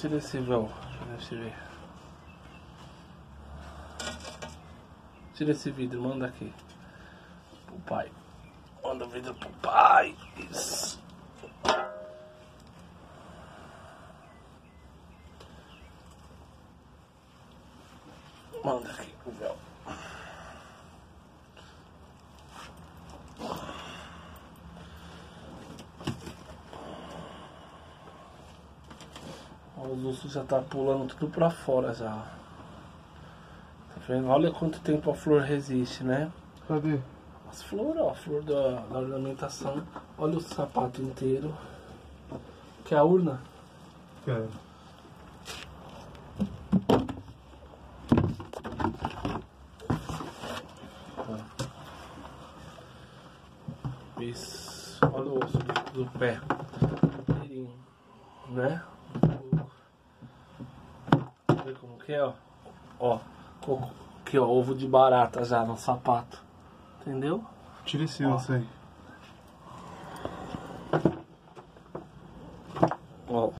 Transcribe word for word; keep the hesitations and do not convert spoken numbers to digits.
Tira esse véu. Deixa eu ver. Tira esse vidro, manda aqui. Pro pai. Manda o vidro pro pai. Isso. Manda aqui o véu. Os ossos já tá pulando tudo pra fora já. Tá vendo? Olha quanto tempo a flor resiste, né? Cadê? As flores, ó, a flor da, da ornamentação. Olha o sapato inteiro. Quer a urna? Quero. Isso. Olha o osso do, do pé. Inteirinho, né? Ver como que é, ó. Ó, coco, aqui ó, ovo de barata já no sapato. Entendeu? Tira esse osso aí. Ó.